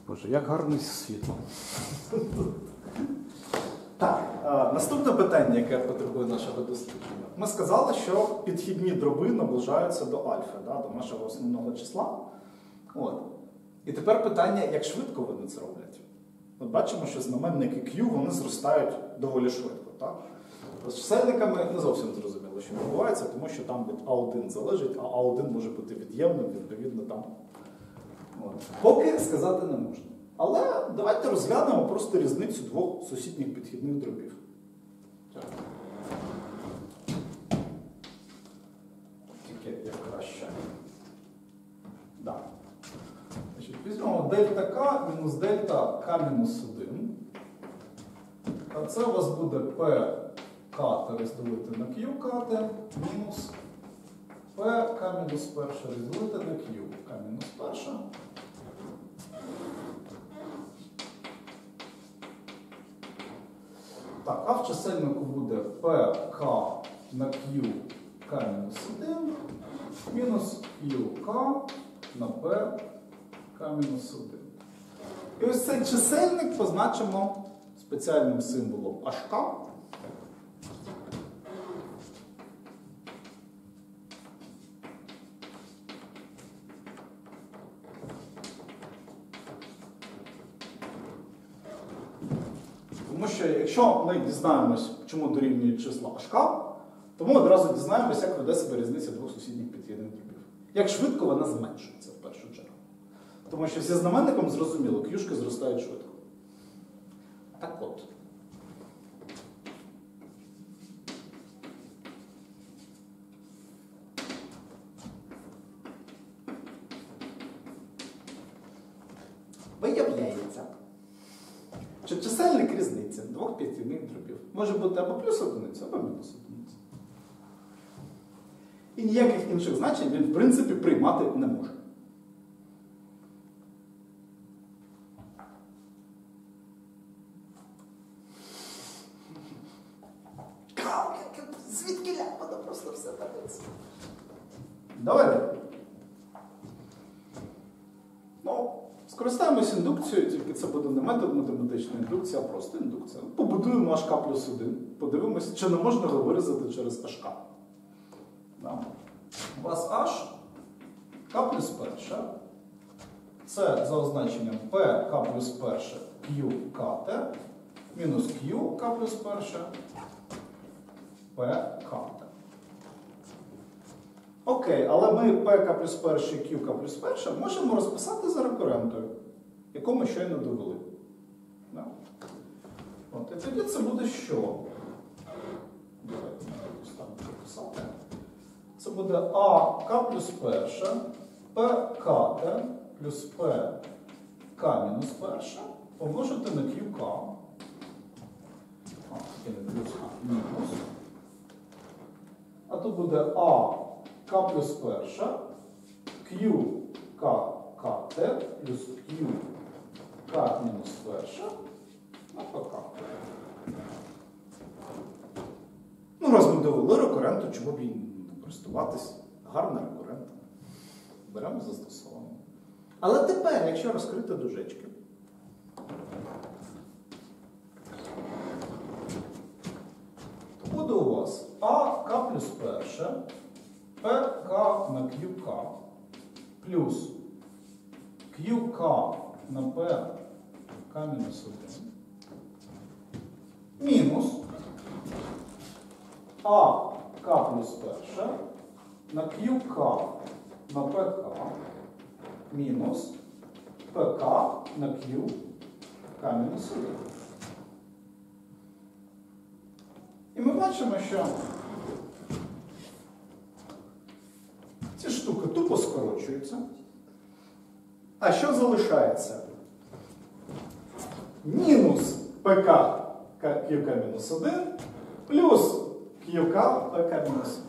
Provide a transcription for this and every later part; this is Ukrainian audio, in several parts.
Боже, як гарно світло. Так, наступне питання, яке потребує нашого дослідження. Ми сказали, що підхідні дроби наближаються до альфа, до нашого основного числа. От. І тепер питання, як швидко вони це роблять. От бачимо, що знаменники Q, вони зростають доволі швидко. Так? З чисельниками не зовсім зрозуміло, що відбувається, тому що там від А1 залежить, а А1 може бути від'ємним, відповідно там. От. Поки сказати не можна. Але давайте розглянемо просто різницю двох сусідніх підхідних дробів. Тільки як краще. Да. Значить, візьмемо дельта К мінус дельта К мінус 1. А це у вас буде ПК розділити на QК мінус ПК мінус 1 розділити на QК мінус 1. Так, а в чисельнику буде ПК на Q К мінус 1 мінус QK на P К мінус 1. І ось цей чисельник позначимо спеціальним символом HK. Тому що якщо ми дізнаємось, чому дорівнюють числа HK, то ми одразу дізнаємось, як веде себе різниця двох сусідніх підхідних дробів. Як швидко вона зменшується в першу чергу. Тому що зі знаменником зрозуміло, к'юшки зростають швидко. Так от. Виявляється, що чисельник різниці двох підхідних дробів може бути або плюс одиниця, або мінус одиниця. І ніяких інших значень він, в принципі, приймати не може. Звідки ляпада просто все так. Давайте. Скористаємось індукцією, тільки це буде не метод математичної індукції, а просто індукція. Побудуємо HK плюс 1. Подивимося, чи не можна його виразити через HK. У вас H, K плюс 1. Це за означенням P, K плюс 1, Q, KT, мінус Q, K плюс 1, P, KT. Окей, але ми PK плюс 1 і QK плюс 1 можемо розписати за рекурентою, яку ми щойно довели. Да? От, і тоді це буде що? Давайте записати. Це буде АК плюс 1, ПКТ плюс ПК мінус 1 помножити на QK. Таки не плюс, а мінус. А тут буде К плюс 1, QKT плюс QK мінус 1 на ПК. Ну, раз ми довели рекуренту, чому б їй не користуватись? Гарна рекурента. Беремо застосовуємо. Але тепер, якщо розкрити дужечки, то буде у вас АК плюс 1, ПК на QK плюс QK на ПК мінус 1 мінус АК плюс 1 на QK на ПК мінус ПК на QK мінус 1. І ми бачимо, що ці штуки тупо скорочуються. А що залишається? Мінус ПК QK-1 плюс QK ПК-1.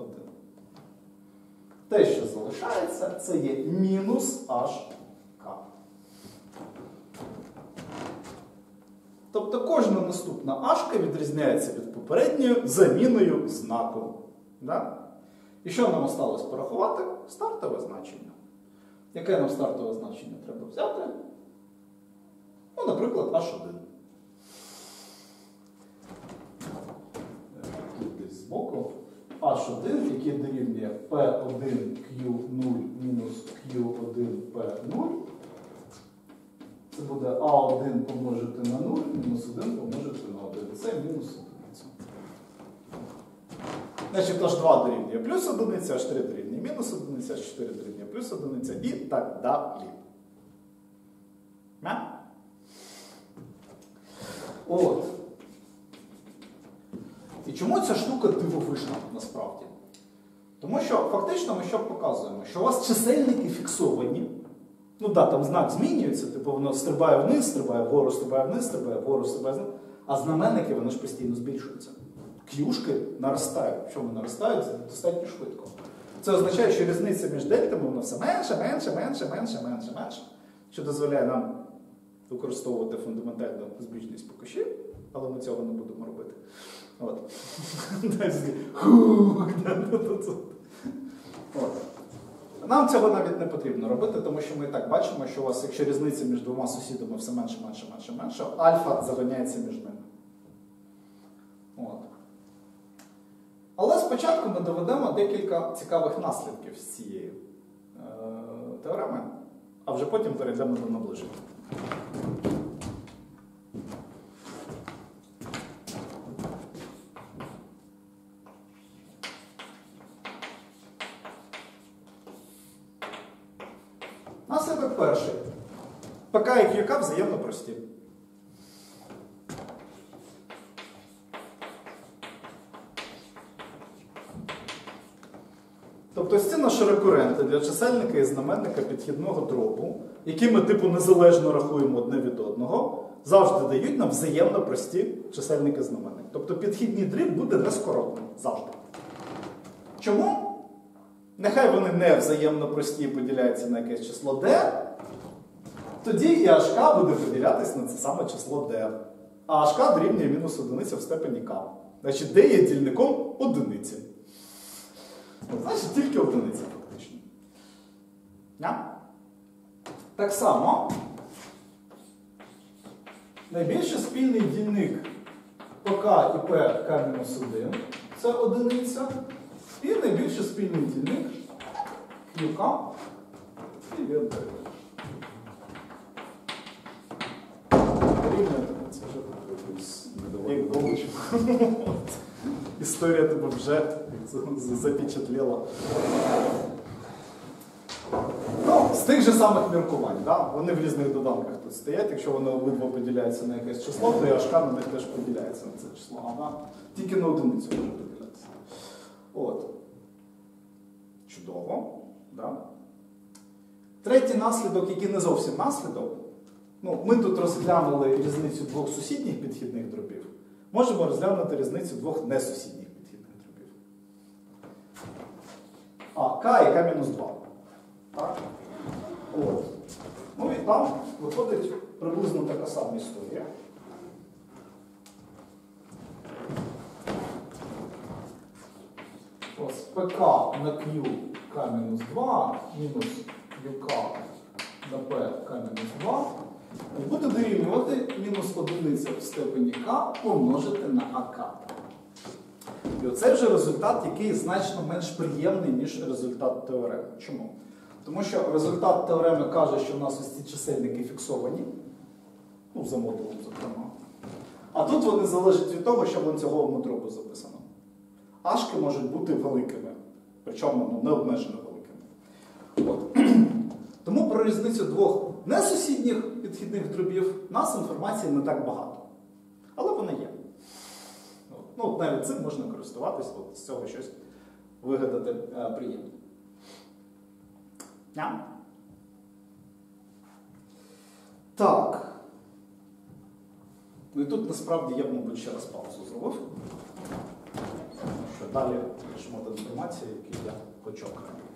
Те, що залишається, це є мінус HK. Тобто кожна наступна H відрізняється від попередньої заміною знаку. Да? І що нам осталось порахувати? Стартове значення. Яке нам стартове значення треба взяти? наприклад, H1. Тут десь збоку. H1, який дорівнює P1Q0 мінус Q1 P0. Це буде А1 помножити на 0, мінус 1 помножити на 1. Це мінус 1. Значить, H2 дорівнює плюс 1, H3 дорівнює мінус 1, H4 дорівнює плюс 1 і так далі. От. І чому ця штука дивовижна насправді? Тому що фактично ми що показуємо? Що у вас чисельники фіксовані. Ну так, там знак змінюється, типу воно стрибає вниз, стрибає вгору, стрибає вниз, стрибає вгору, стрибає вниз. А знаменники, вони ж постійно збільшуються. К'юшки наростають. Чому наростають? Достатньо швидко. Це означає, що різниця між дельтами воно все менше, що дозволяє нам використовувати фундаментальну збіжність по коші, але ми цього не будемо робити. От. Нам цього навіть не потрібно робити, тому що ми і так бачимо, що у вас, якщо різниця між двома сусідами все менше, альфа заганяється між ними. От. Але спочатку ми доведемо декілька цікавих наслідків з цієї теореми, а вже потім перейдемо до наближення. Наслідок перший. ПК і QK взаємно прості. Тобто ці наші рекуренти для чисельника і знаменника підхідного дробу, які ми типу незалежно рахуємо одне від одного, завжди дають нам взаємно прості чисельники і знаменник. Тобто підхідний дріб буде нескоротним. Завжди. Чому? Нехай вони не взаємно прості і поділяються на якесь число d, тоді і HK буде поділятися на це саме число d. А HK дорівнює мінус одиниця в степені k. Значить, d є дільником одиниці. Значить, тільки одиниця фактично. Так само, найбільший спільний дільник ПК і PK-1 це одиниця. І найбільший спільний дільник QK і VD. Це вже як довгочок. Історія тебе вже запечатлела. Ну, з тих же самих міркувань. Да? Вони в різних доданках тут стоять. Якщо вони обидва поділяються на якесь число, то і HK на них теж поділяється на це число. Ага. Тільки на одиницю може поділятися. От. Чудово. Да? Третій наслідок, який не зовсім наслідок. Ну, ми тут розглянули різницю двох сусідніх підхідних дробів. Можемо розглянути різницю двох несусідніх підхідних дробів. К і К-2. Так? От. Ну і там виходить приблизно така сама історія. Ось ПК на Q К-2 мінус ЮК на П К-2 буде дорівнювати мінус одиниця в степені К помножити на АК. І оце вже результат, який значно менш приємний, ніж результат теореми. Чому? Тому що результат теореми каже, що у нас ось ці чисельники фіксовані, ну, за модулем, зокрема. А тут вони залежать від того, що в ланцюговому дробу записано. Ашки можуть бути великими, причому необмежено великими. От. Тому про різницю двох несусідніх підхідних дробів у нас інформації не так багато. Але вона є. Ну, навіть цим можна користуватися, от з цього щось вигадати приємне. Так. Ну і тут насправді я б, мабуть, ще раз паузу зробив. Що далі шмат інформації, який я почокаю.